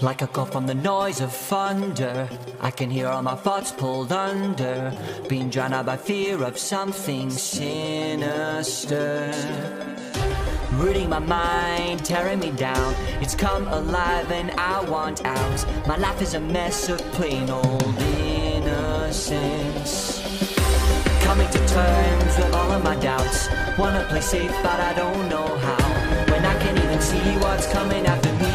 Like a call from the noise of thunder, I can hear all my thoughts pulled under, being drowned out by fear of something sinister. Rooting my mind, tearing me down. It's come alive and I want out. My life is a mess of plain old innocence. Coming to terms with all of my doubts. Wanna play safe but I don't know how, when I can't even see what's coming after me.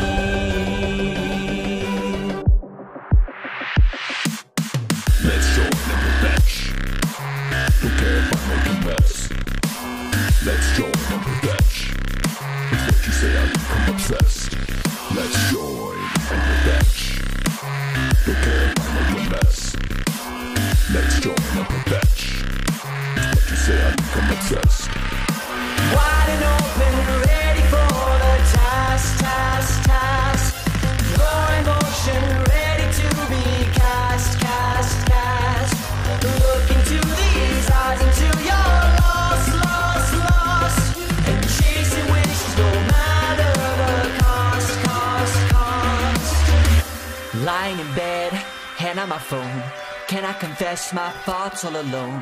Let's join in the bench. Don't care if I make a mess. Let's join in the bench. It's what you say I become obsessed. Let's join in the bench. Don't care if I make a mess. Let's join in the bench. It's what you say I become obsessed. Wide and open, ready for the task, task, task. Raw emotion, ready to be cast, cast, cast. Look into these eyes until you're lost, lost, lost. And chasing wishes no matter the cost, cost, cost. Lying in bed, hand on my phone. Can I confess my thoughts all alone?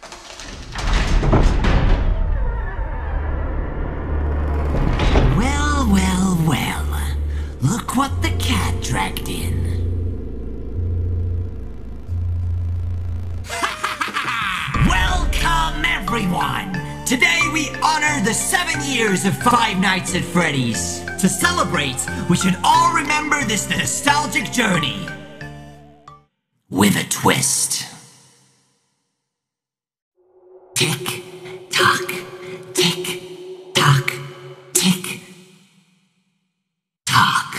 Well, well, well. Look what the cat dragged in. Welcome, everyone! Today we honor the 7 years of Five Nights at Freddy's. To celebrate, we should all remember this nostalgic journey with a twist. Tick, tock, tick, tock, tick, tock.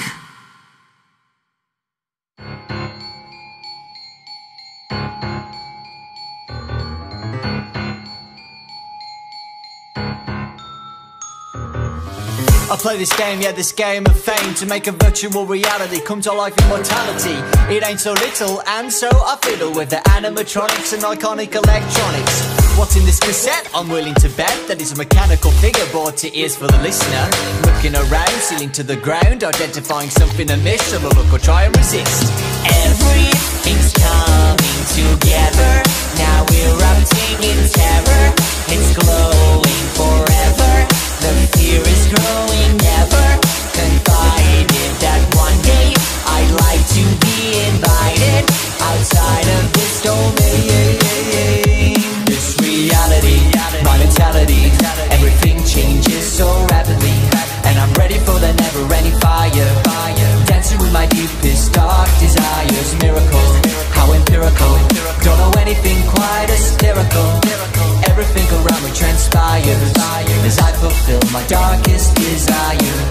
I play this game, yeah, this game of fame, to make a virtual reality come to life in mortality. It ain't so little, and so I fiddle with the animatronics and iconic electronics. What's in this cassette? I'm willing to bet that it's a mechanical figure brought to ears for the listener. Looking around, ceiling to the ground, identifying something amiss. Shall I look or try and resist? Everything's coming together. Now we're erupting in terror. It's glowing forever. The fear is growing ever. Confided that one day I'd like to be invited outside of this domain. This reality, my mentality, everything changes so rapidly, and I'm ready for the never-ending fire. Dancing with my deepest dark desires. Miracle, how empirical. Don't know anything quite hysterical. Everything around me transpires as I fulfill my darkest desire.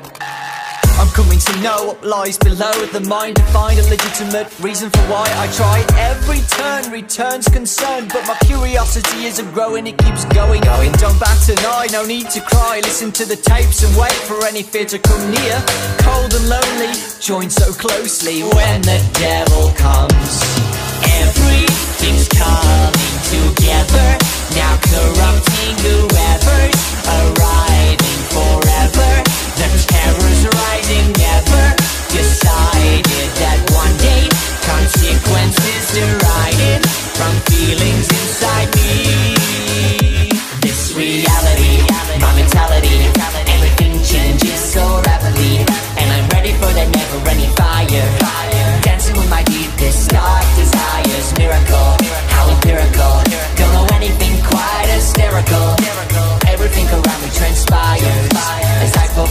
I'm coming to know what lies below the mind, to find a legitimate reason for why I try. Every turn returns concern, but my curiosity isn't growing, it keeps going. Don't bat an eye, no need to cry. Listen to the tapes and wait for any fear to come near. Cold and lonely, joined so closely. When the devil comes, everything's coming together. Now corrupting whoever's arriving forever. The terror's rising ever. Decided that one day consequences derided from feelings inside me. This reality, my mentality, everything changes so rapidly, and I'm ready for that never-ending fire. Dancing with my deepest dark desires. Miracle, how empirical. Don't know anything quite hysterical. Everything around me transpires as I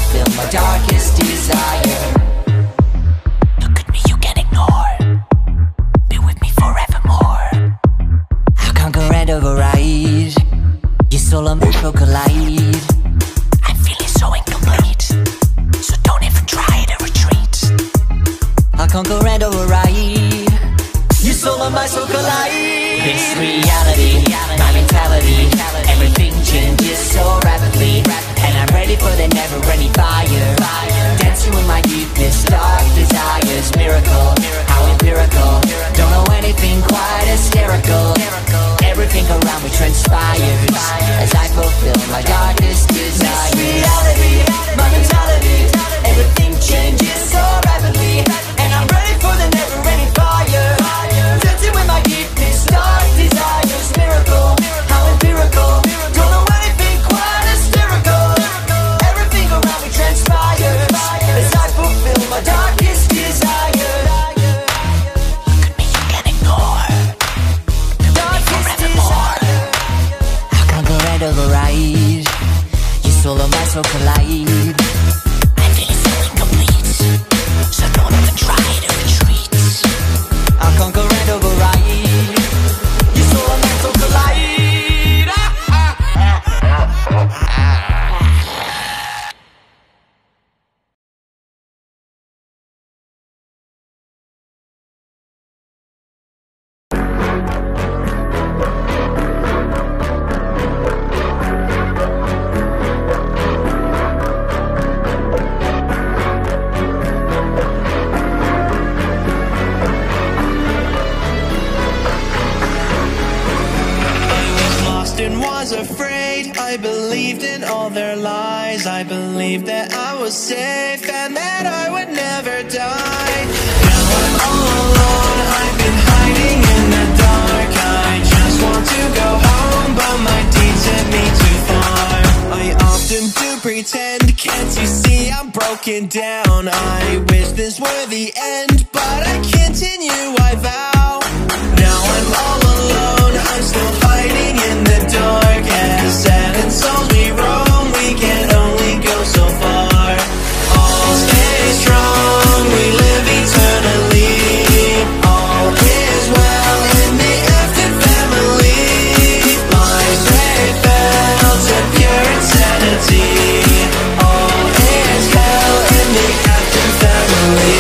believed that I was safe and that I would never die. Now I'm all alone, I've been hiding in the dark. I just want to go home, but my deeds sent me too far. I often do pretend, can't you see I'm broken down? I wish this were the end, but I continue, I vow. Now I'm all alone, I'm still fighting in the dark. As seven souls we roam, we can only go so far. All stay strong, we live eternally. All is well in the Afton family. Life's way fell to pure insanity. All is hell in the Afton family.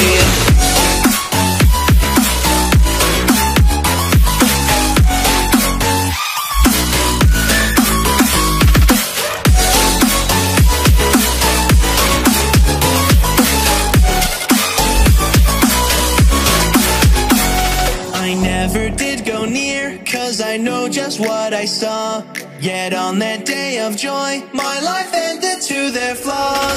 I know just what I saw. Yet on that day of joy, my life ended to their flaws.